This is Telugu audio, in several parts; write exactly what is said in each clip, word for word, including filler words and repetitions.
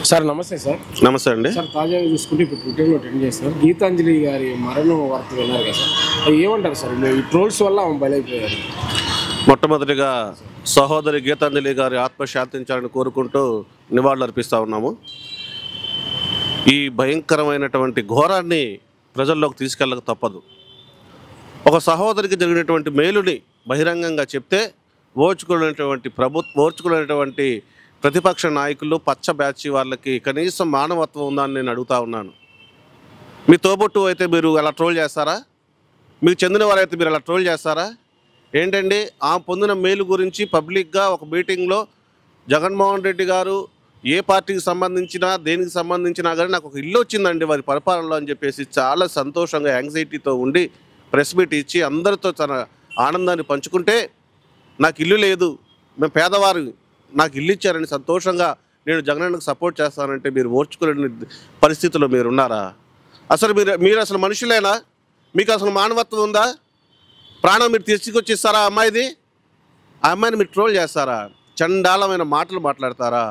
సార్ నమస్తే సార్. నమస్తే అండి. సార్ తాజాగా చూసుకుంటే ఇప్పుడు ట్విట్టర్లో ట్రెండ్ చేస్తారు గీతాంజలి గారి మరణం వార్త విన్నారు కదా సార్, అది ఏమంటారు సార్? ఈ ట్రోల్స్ వల్ల ఆమె బలైపోయారు. మొట్టమొదటిగా సహోదరి గీతాంజలి గారి ఆత్మ శాంతించాలని కోరుకుంటూ నివాళులు అర్పిస్తూ ఉన్నాము. ఈ భయంకరమైనటువంటి ఘోరాన్ని ప్రజల్లోకి తీసుకెళ్ళక తప్పదు. ఒక సహోదరికి జరిగినటువంటి మేలుని బహిరంగంగా చెప్తే ఓర్చుకునేటువంటి ప్రభుత్వ ఓర్చుకునేటువంటి ప్రతిపక్ష నాయకులు పచ్చ బ్యాచ్ వాళ్ళకి కనీసం మానవత్వం ఉందని నేను అడుగుతా ఉన్నాను. మీ తోబుట్టు అయితే మీరు అలా ట్రోల్ చేస్తారా? మీకు చెందిన వారైతే మీరు అలా ట్రోల్ చేస్తారా? ఏంటండి ఆ పొందిన మేలు గురించి పబ్లిక్గా ఒక మీటింగ్లో జగన్మోహన్ రెడ్డి గారు ఏ పార్టీకి సంబంధించినా దేనికి సంబంధించినా కానీ నాకు ఒక ఇల్లు వచ్చిందండి వారి పరిపాలనలో అని చెప్పేసి చాలా సంతోషంగా యాంగ్జైటీతో ఉండి ప్రెస్ మీట్ ఇచ్చి అందరితో తన ఆనందాన్ని పంచుకుంటే, నాకు ఇల్లు లేదు, మేము పేదవారు, నాకు ఇల్లు ఇచ్చారని సంతోషంగా నేను జగనన్నకు సపోర్ట్ చేస్తానంటే మీరు ఓర్చుకునే పరిస్థితిలో మీరు ఉన్నారా? అసలు మీరు మీరు అసలు మనుషులేనా? మీకు అసలు మానవత్వం ఉందా? ప్రాణం మీరు తీసుకొచ్చి ఇస్తారా అమ్మాయిది? ఆ అమ్మాయిని మీరు ట్రోల్ చేస్తారా? చండాలమైన మాటలు మాట్లాడతారా?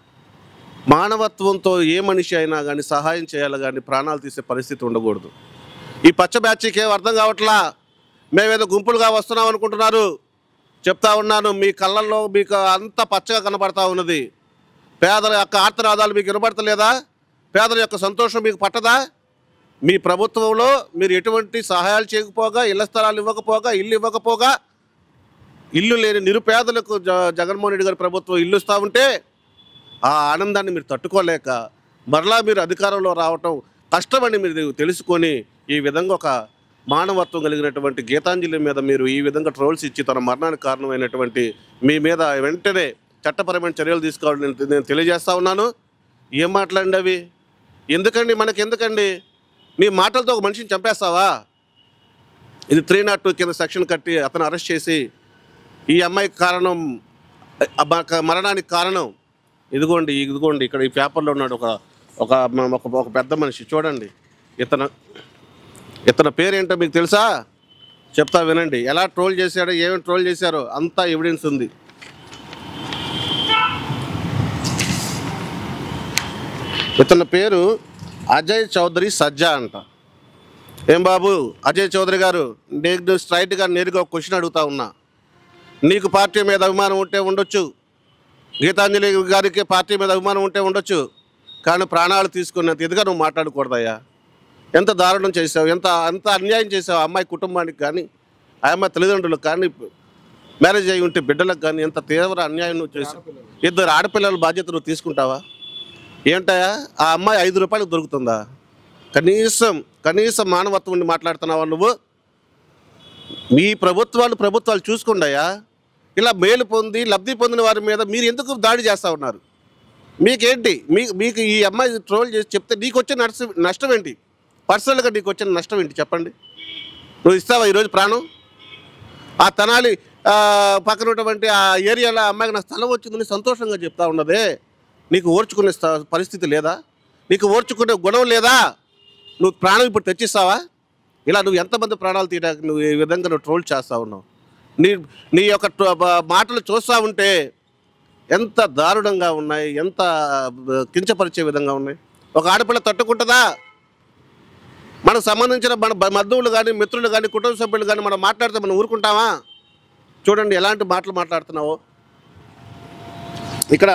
మానవత్వంతో ఏ మనిషి అయినా కానీ సహాయం చేయాలి కానీ ప్రాణాలు తీసే పరిస్థితి ఉండకూడదు. ఈ పచ్చ బ్యాచ్కి ఏం అర్థం కావట్లా. మేమేదో గుంపులుగా వస్తున్నాం అనుకుంటున్నారు. చెప్తా ఉన్నాను, మీ కళ్ళల్లో మీకు అంత పచ్చగా కనబడతా ఉన్నది. పేదల యొక్క ఆర్తనాదాలు మీకు వినబడతలేదా? పేదల యొక్క సంతోషం మీకు పట్టదా? మీ ప్రభుత్వంలో మీరు ఎటువంటి సహాయాలు చేయకపోగా, ఇళ్ల స్థలాలు ఇవ్వకపోగా, ఇల్లు ఇవ్వకపోగా, ఇల్లు లేని నిరుపేదలకు జ జగన్మోహన్ రెడ్డి గారి ప్రభుత్వం ఇల్లు ఇస్తూ ఉంటే ఆ ఆనందాన్ని మీరు తట్టుకోలేక మరలా మీరు అధికారంలో రావటం కష్టమని మీరు తెలుసుకొని ఈ విధంగా ఒక మానవత్వం కలిగినటువంటి గీతాంజలి మీద మీరు ఈ విధంగా ట్రోల్స్ ఇచ్చి తన మరణానికి కారణమైనటువంటి మీ మీద వెంటనే చట్టపరమైన చర్యలు తీసుకోవాలని నేను తెలియజేస్తా ఉన్నాను. ఏం మాట్లాడండి అవి? ఎందుకండి మనకి ఎందుకండి? మీ మాటలతో ఒక మనిషిని చంపేస్తావా? ఇది త్రీ నాట్ టూ కింద సెక్షన్ కట్టి అతను అరెస్ట్ చేసి ఈ అమ్మాయికి కారణం మరణానికి కారణం ఇదిగోండి ఇదిగోండి ఇక్కడ ఈ పేపర్లో ఉన్నాడు ఒక ఒక ఒక పెద్ద మనిషి చూడండి. ఇతను ఇతని పేరేంటో మీకు తెలుసా? చెప్తా వినండి. ఎలా ట్రోల్ చేశాడో, ఏమేమి ట్రోల్ చేశారో అంతా ఎవిడెన్స్ ఉంది. ఇతని పేరు అజయ్ చౌదరి సజ్జా అంట. ఏం బాబు అజయ్ చౌదరి గారు, నేను స్ట్రైట్గా నేరుగా ఒక క్వశ్చన్ అడుగుతా ఉన్నా. నీకు పార్టీ మీద అభిమానం ఉంటే ఉండొచ్చు, గీతాంజలి గారికి పార్టీ మీద అభిమానం ఉంటే ఉండొచ్చు, కానీ ప్రాణాలు తీసుకున్నంత ఇదిగా నువ్వు మాట్లాడకూడదయ్యా. ఎంత దారుణం చేసావు, ఎంత ఎంత అన్యాయం చేసావు అమ్మాయి కుటుంబానికి కానీ, ఆ అమ్మాయి తల్లిదండ్రులకు కానీ, మ్యారేజ్ అయ్యి ఉంటే బిడ్డలకు కానీ ఎంత తీవ్ర అన్యాయం నువ్వు చేసావు. ఇద్దరు ఆడపిల్లల బాధ్యత నువ్వు తీసుకుంటావా? ఏంటయా ఆ అమ్మాయి ఐదు రూపాయలకు దొరుకుతుందా? కనీసం కనీసం మానవత్వం ఉండి మాట్లాడుతున్నావా నువ్వు? మీ ప్రభుత్వాలు ప్రభుత్వాలు చూసుకుండాయా. ఇలా మేలు పొంది లబ్ధి పొందిన వారి మీద మీరు ఎందుకు దాడి చేస్తూ ఉన్నారు? మీకేంటి? మీ మీకు ఈ అమ్మాయి ట్రోల్ చేసి చెప్తే నీకు వచ్చే నష్టం నష్టం ఏంటి? పర్సనల్గా నీకు వచ్చిన నష్టం ఏంటి చెప్పండి? నువ్వు ఇస్తావా ఈరోజు ప్రాణం? ఆ తెనాలి పక్కన ఉన్నటువంటి ఆ ఏరియాలో అమ్మాయికి నా స్థలం వచ్చిందని సంతోషంగా చెప్తా ఉన్నదే, నీకు ఓర్చుకునే పరిస్థితి లేదా? నీకు ఓర్చుకునే గుణం లేదా? నువ్వు ప్రాణం ఇప్పుడు తెచ్చిస్తావా? ఇలా నువ్వు ఎంతమంది ప్రాణాలు తీయడానికి నువ్వు ఈ విధంగా నువ్వు ట్రోల్ చేస్తూ ఉన్నావు. నీ నీ యొక్క మాటలు చూస్తూ ఉంటే ఎంత దారుణంగా ఉన్నాయి, ఎంత కించపరిచే విధంగా ఉన్నాయి. ఒక ఆడపిల్ల తట్టుకుంటుందా? మనకు సంబంధించిన మన బంధువులు కానీ, మిత్రులు కానీ, కుటుంబ సభ్యులు కానీ మనం మాట్లాడితే మనం ఊరుకుంటామా? చూడండి ఎలాంటి మాటలు మాట్లాడుతున్నావో. ఇక్కడ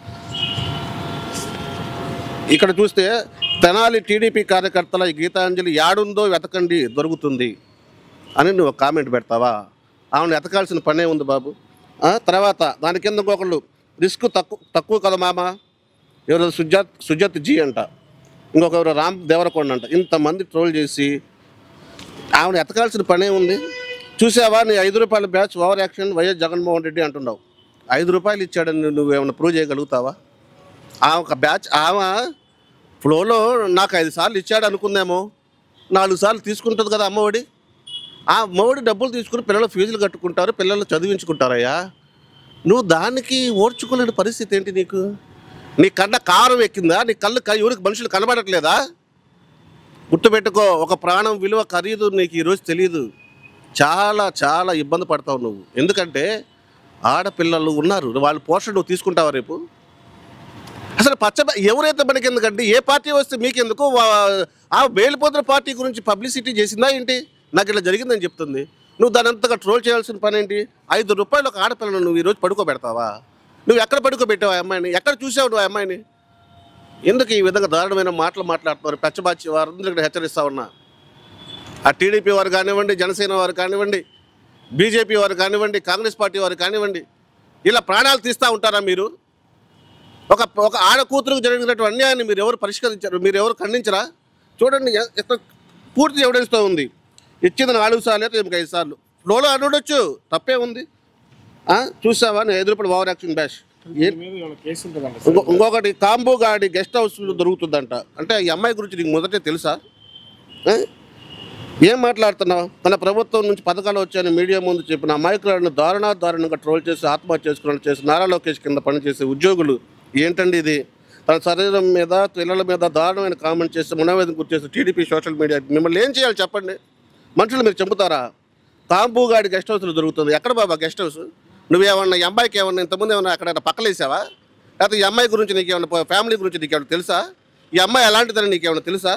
ఇక్కడ చూస్తే తెనాలి టీడీపీ కార్యకర్తల ఈ గీతాంజలి యాడుందో వెతకండి దొరుకుతుంది అని నువ్వు కామెంట్ పెడతావా? ఆమెను ఎతకాల్సిన పనే ఉంది బాబు. తర్వాత దాని కింద ఇంకొకళ్ళు రిస్క్ తక్కువ తక్కువ కదా మామ, ఎవరో సుజాత్ సుజాత్ జీ అంట, ఇంకొకరు రామ్ దేవరకొండ అంట. ఇంతమంది ట్రోల్ చేసి ఆమెను ఎతకాల్సిన పనే ఉంది. చూసావా నీ ఐదు రూపాయల batch over action YS Jaganmohan Reddy అంటున్నావు. ఐదు రూపాయలు ఇచ్చాడని నువ్వు ఏమైనా ప్రూవ్ చేయగలుగుతావా? ఆ ఒక బ్యాచ్ ఆమె ఫ్లోలో నాకు ఐదు సార్లు ఇచ్చాడు అనుకుందేమో, నాలుగు సార్లు తీసుకుంటుంది కదా అమ్మఒడి. ఆ అమ్మఒడి డబ్బులు తీసుకుని పిల్లలు ఫీజులు కట్టుకుంటారు, పిల్లలు చదివించుకుంటారయ్యా. నువ్వు దానికి ఓర్చుకోలేని పరిస్థితి ఏంటి నీకు? నీ కళ్ళ కారం ఎక్కిందా? నీ కళ్ళు ఎవరికి మనుషులు కనబడట్లేదా? గుర్తుపెట్టుకో, ఒక ప్రాణం విలువ ఖరీదు నీకు ఈరోజు తెలియదు. చాలా చాలా ఇబ్బంది పడతావు నువ్వు. ఎందుకంటే ఆడపిల్లలు ఉన్నారు, వాళ్ళ పోషణ నువ్వు తీసుకుంటావా రేపు? అసలు పచ్చ ఎవరైతే మనకి ఎందుకంటే ఏ పార్టీ వస్తే మీకెందుకు ఆ వేలిపోతున్న పార్టీ గురించి పబ్లిసిటీ చేసిందా ఏంటి? నాకు ఇలా జరిగిందని చెప్తుంది. నువ్వు దాని అంతగా ట్రోల్ చేయాల్సిన పని ఏంటి? ఐదు రూపాయలు ఒక ఆడపిల్లను నువ్వు ఈరోజు పడుకోబెడతావా? నువ్వు ఎక్కడ పడుకోబెట్టావు ఆ అమ్మాయిని? ఎక్కడ చూసావు నువ్వు ఆ అమ్మాయిని? ఎందుకు ఈ విధంగా దారుణమైన మాటలు మాట్లాడుతున్నారు? పెచ్చబాచి వారందరికీ హెచ్చరిస్తా ఉన్నా. ఆ టీడీపీ వారు కానివ్వండి, జనసేన వారు కానివ్వండి, బీజేపీ వారు కానివ్వండి, కాంగ్రెస్ పార్టీ వారు కానివ్వండి, ఇలా ప్రాణాలు తీస్తూ ఉంటారా మీరు? ఒక ఒక ఆడ కూతురుకు జరిగినటువంటి అన్యాయాన్ని మీరు ఎవరు పరిష్కరించారు? మీరు ఎవరు ఖండించరా? చూడండి, ఇక్కడ పూర్తి ఎవిడెన్స్తో ఉంది. ఇచ్చింది నాలుగు సార్లు అయితే ఇంక ఐదు సార్లు లోలో అనొచ్చు, తప్పే ఉంది. చూసావా నేను ఎదురుపడి ఓవర్ యాక్షన్ బ్యాష్. ఇంకొకటి కాంబోగాడి గెస్ట్ హౌస్లో దొరుకుతుందంట. అంటే ఈ అమ్మాయి గురించి నీకు మొదటే తెలుసా? ఏం మాట్లాడుతున్నావు? మన ప్రభుత్వం నుంచి పథకాలు వచ్చాయని మీడియా ముందు చెప్పిన అమాయకులను దారుణా దారుణంగా ట్రోల్ చేసి ఆత్మహత్య చేసుకున్నట్టు చేసి నారా లోకేష్ కింద పనిచేసే ఉద్యోగులు ఏంటండి ఇది? తన శరీరం మీద పిల్లల మీద దారుణమైన కామెంట్ చేసి మనోవేదన గుర్తు చేసి టీడీపీ సోషల్ మీడియా మిమ్మల్ని ఏం చేయాలి చెప్పండి? మనుషులు మీరు చంపుతారా? కాంబూగాడి గెస్ట్ హౌస్లో దొరుకుతుంది. ఎక్కడ బాబా గెస్ట్ హౌస్? నువ్వేమన్నా ఈ అమ్మాయికి ఏమన్నా ఇంతకుముందు ఏమన్నా అక్కడ పక్కలేసావా? లేకపోతే ఈ అమ్మాయి గురించి నీకేమన్నా ఫ్యామిలీ గురించి నీకేమన్నా తెలుసా? ఈ అమ్మాయి ఎలాంటిదని నీకేమన్నా తెలుసా?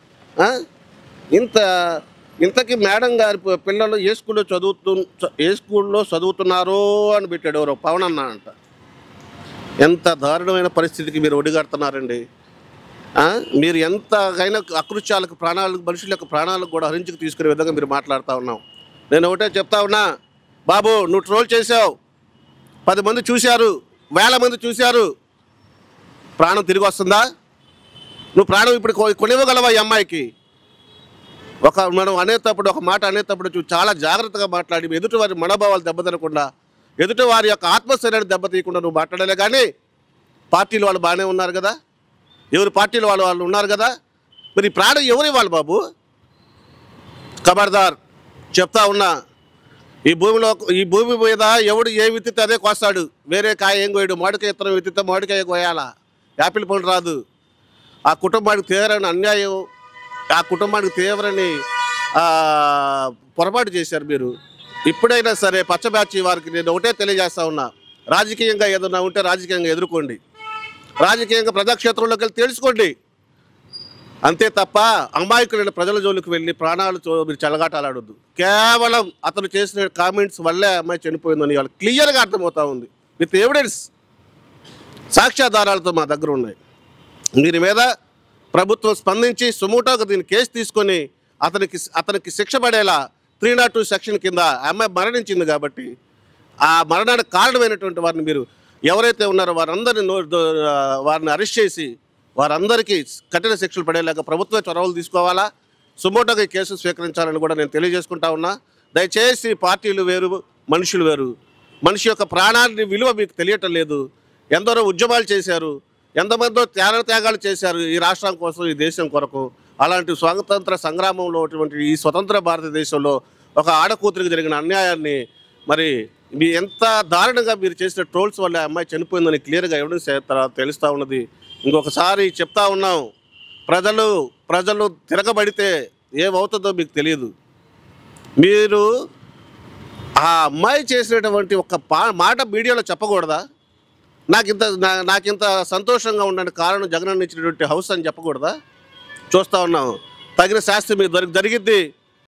ఇంత ఇంతకీ మేడం గారి పిల్లలు ఏ స్కూల్లో చదువుతు ఏ స్కూల్లో చదువుతున్నారో అని పెట్టాడు ఎవరో పవన్ అన్న అంట. ఎంత దారుణమైన పరిస్థితికి మీరు ఒడిగడుతున్నారండి. మీరు ఎంతకైనా అకృత్యాలకు ప్రాణాలకు మనుషుల యొక్క ప్రాణాలకు కూడా హరించుకు తీసుకునే విధంగా మీరు మాట్లాడుతూ ఉన్నావు. నేను ఒకటే చెప్తా ఉన్నా, బాబు నువ్వు ట్రోల్ చేసావు, పది మంది చూశారు, వేల మంది చూశారు, ప్రాణం తిరిగి వస్తుందా? నువ్వు ప్రాణం ఇప్పుడు కొనివ్వగలవా ఈ అమ్మాయికి? ఒక మనం అనేటప్పుడు ఒక మాట అనేటప్పుడు చాలా జాగ్రత్తగా మాట్లాడి ఎదుటి వారి మనోభావాలు దెబ్బతినకుండా ఎదుటి వారి యొక్క ఆత్మశైర్యాన్ని దెబ్బతీయకుండా నువ్వు మాట్లాడలే. కానీ పార్టీలు వాళ్ళు బాగానే ఉన్నారు కదా, ఎవరి పార్టీలు వాళ్ళు వాళ్ళు ఉన్నారు కదా, మరి ప్రాణం ఎవరు ఇవ్వాలి బాబు? ఖబర్దార్ చెప్తా ఉన్నా, ఈ భూమిలో ఈ భూమి మీద ఎవడు ఏ విత్తితే అదే కోస్తాడు. వేరే కాయ ఏం కోయడు. మామిడికాయ ఇత్తనం విత్తితే మామిడికాయ కోయాలా, యాపిల్ పండు రాదు. ఆ కుటుంబానికి తీవ్రమైన అన్యాయం, ఆ కుటుంబానికి తీవ్రని పొరపాటు చేశారు మీరు. ఇప్పుడైనా సరే పచ్చబ్యాచి వారికి నేను ఒకటే తెలియజేస్తా ఉన్నా, రాజకీయంగా ఏదన్నా ఉంటే రాజకీయంగా ఎదుర్కోండి, రాజకీయంగా ప్రజాక్షేత్రంలోకి వెళ్ళి తెలుసుకోండి. అంతే తప్ప అమాయకులైన ప్రజల జోలికి వెళ్ళి ప్రాణాలతో మీరు చెలగాటాలాడొద్దు. కేవలం అతను చేసిన కామెంట్స్ వల్లే అమ్మాయి చనిపోయిందని వాళ్ళు క్లియర్గా అర్థమవుతా ఉంది. విత్ ఎవిడెన్స్, సాక్ష్యాధారాలతో మా దగ్గర ఉన్నాయి. దీని మీద ప్రభుత్వం స్పందించి సుమోటోగా దీన్ని కేసు తీసుకొని అతనికి అతనికి శిక్ష పడేలా త్రీ నాట్ టూ సెక్షన్ కింద అమ్మాయి మరణించింది కాబట్టి ఆ మరణానికి కారణమైనటువంటి వారిని మీరు ఎవరైతే ఉన్నారో వారందరినీ వారిని అరెస్ట్ చేసి వారందరికీ కఠిన శిక్షలు పడేలాగా ప్రభుత్వ చొరవలు తీసుకోవాలా, సుమోటోగా ఈ కేసు స్వీకరించాలని కూడా నేను తెలియజేసుకుంటా ఉన్నా. దయచేసి పార్టీలు వేరు, మనుషులు వేరు. మనిషి యొక్క ప్రాణాన్ని విలువ మీకు తెలియటం లేదు. ఎందరో ఉద్యమాలు చేశారు, ఎంతమందో త్యాగ త్యాగాలు చేశారు ఈ రాష్ట్రం కోసం, ఈ దేశం కొరకు. అలాంటి స్వాతంత్ర సంగ్రామంలో ఈ స్వతంత్ర భారతదేశంలో ఒక ఆడకూతురికి జరిగిన అన్యాయాన్ని మరి మీ ఎంత దారుణంగా మీరు చేసిన ట్రోల్స్ వల్ల అమ్మాయి చనిపోయిందని క్లియర్గా ఎవిడెన్స్ తెలుస్తూ ఉన్నది. ఇంకొకసారి చెప్తా ఉన్నాం, ప్రజలు ప్రజలు తిరగబడితే ఏమవుతుందో మీకు తెలియదు. మీరు ఆ అమ్మాయి చేసినటువంటి ఒక మాట మీడియాలో చెప్పకూడదా? నాకింత నాకింత సంతోషంగా ఉండడానికి కారణం జగనన్న ఇచ్చినటువంటి హౌస్ అని చెప్పకూడదా? చూస్తూ ఉన్నాం, తగిన శాస్త్రం మీకు జరిగిద్ది.